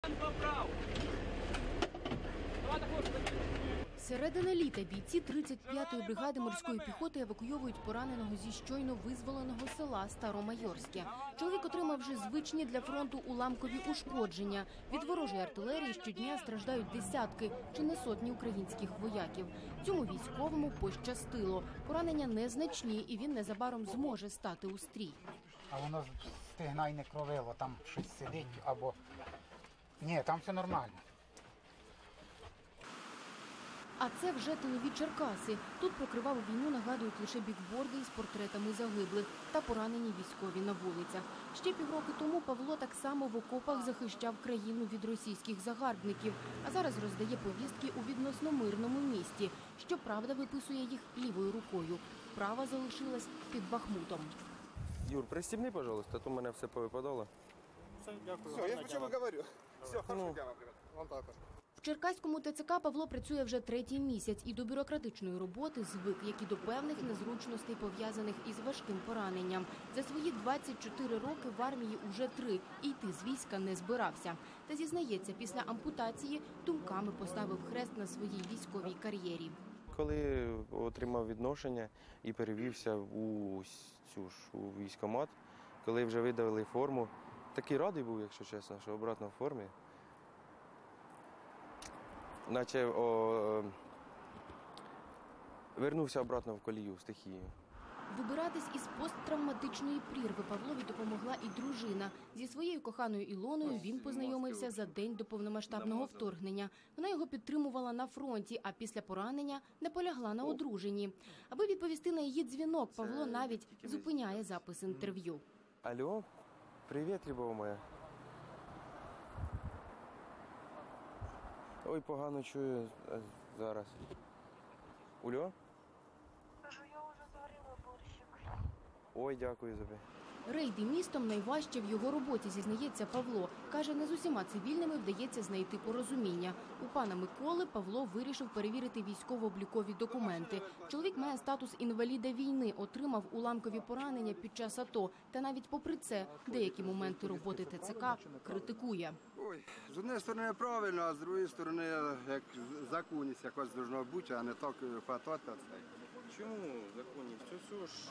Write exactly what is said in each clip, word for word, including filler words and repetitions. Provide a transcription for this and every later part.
Середина літа бійці тридцять п'ятої бригади морської піхоти евакуйовують пораненого зі щойно визволеного села Старомайорське. Чоловік отримав вже звичні для фронту уламкові ушкодження. Від ворожої артилерії щодня страждають десятки, чи не сотні українських вояків. Цьому військовому пощастило. Поранення незначні, і він незабаром зможе стати у стрій. А воно стигна й не кровило, там щось сидить або... Ні, там все нормально. А це вже тилові Черкаси. Тут про криваву війну нагадують лише бікборди із портретами загиблих та поранені військові на вулицях. Ще півроку тому Павло так само в окопах захищав країну від російських загарбників, а зараз роздає повістки у відносно мирному місті. Щоправда, виписує їх лівою рукою. Права залишилась під Бахмутом. Юр, пристібни, пожалуйста, а то в мене все повипадало. Все, дякую. Все, я почему говорю. Все, хорошо, ребят. Вон так вот. В Черкаському ТЦК Павло працює вже третій місяць і до бюрократичної роботи звик, як і до певних незручностей, пов'язаних із важким пораненням. За свої двадцять чотири роки в армії уже три, і йти з війська не збирався. Та зізнається, після ампутації думками поставив хрест на своїй військовій кар'єрі. Коли отримав відношення і перевівся у цю ж у військкомат, коли вже видали форму, такий радий був, якщо чесно, що обратно в формі. Наче о, вернувся обратно в колію, в стихію. Вибиратись із посттравматичної прірви Павлові допомогла і дружина. Зі своєю коханою Ілоною він познайомився за день до повномасштабного вторгнення. Вона його підтримувала на фронті, а після поранення наполягла на одруженні. Аби відповісти на її дзвінок, Павло навіть зупиняє запис інтерв'ю. Алло, привіт, любов моя. Ой, погано чую зараз. Ульо? Кажу, я вже зварила борщик. Ой, дякую тобі. Рейди містом найважче в його роботі, зізнається Павло. Каже, не з усіма цивільними вдається знайти порозуміння. У пана Миколи Павло вирішив перевірити військово-облікові документи. Чоловік має статус інваліда війни, отримав уламкові поранення під час АТО. Та навіть попри це, деякі моменти роботи ТЦК критикує. Ой, з однієї сторони правильно, а з іншої сторони, як законність якось повинна бути, а не так хватати. Чому законність? Все ж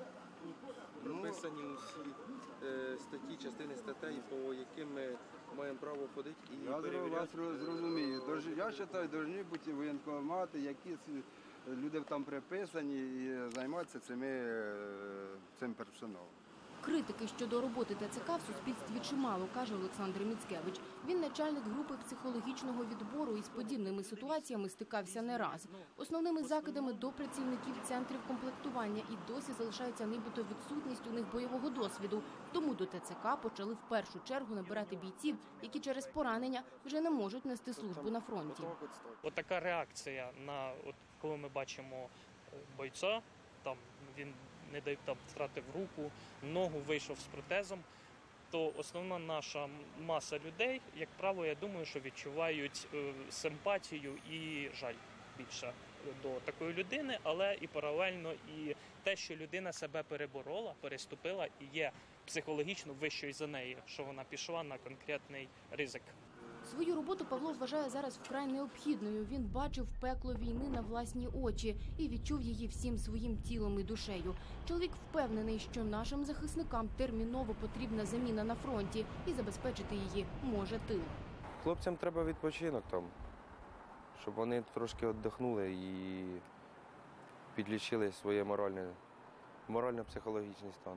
тут прописані усі статті, частини статей, по яким ми маємо право ходити і Я перевіряти. вас зрозумію. Я вважаю, повинні бути воєнкомати, які люди там приписані і займаються цими, цим персоналом. Критики щодо роботи ТЦК в суспільстві чимало, каже Олександр Міцкевич. Він начальник групи психологічного відбору і з подібними ситуаціями стикався не раз. Основними закидами до працівників центрів комплектування і досі залишається нібито відсутність у них бойового досвіду. Тому до ТЦК почали в першу чергу набирати бійців, які через поранення вже не можуть нести службу на фронті. От така реакція на, от коли ми бачимо бойця, там він не дай там втратив руку, ногу, вийшов з протезом, то основна наша маса людей, як правило, я думаю, що відчувають симпатію і жаль більше до такої людини, але і паралельно і те, що людина себе переборола, переступила і є психологічно вищою за неї, що вона пішла на конкретний ризик. Свою роботу Павло вважає зараз вкрай необхідною. Він бачив пекло війни на власні очі і відчув її всім своїм тілом і душею. Чоловік впевнений, що нашим захисникам терміново потрібна заміна на фронті і забезпечити її може тил. Хлопцям треба відпочинок там, щоб вони трошки віддихнули і підлічили своє моральне, морально-психологічний стан.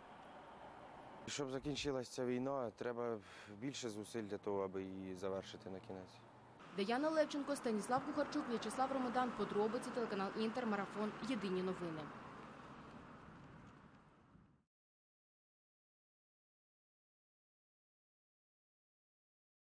Щоб закінчилася ця війна, треба більше зусиль для того, аби її завершити на кінець. Даяна Левченко, Станіслав Кухарчук, В'ячеслав Ромодан. Подробиці, телеканал Інтер, Марафон. Єдині новини.